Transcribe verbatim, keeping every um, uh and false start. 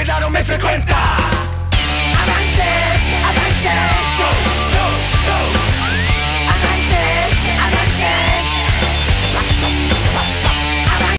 merda non mi frequenta. Avance, avance, go, go, go.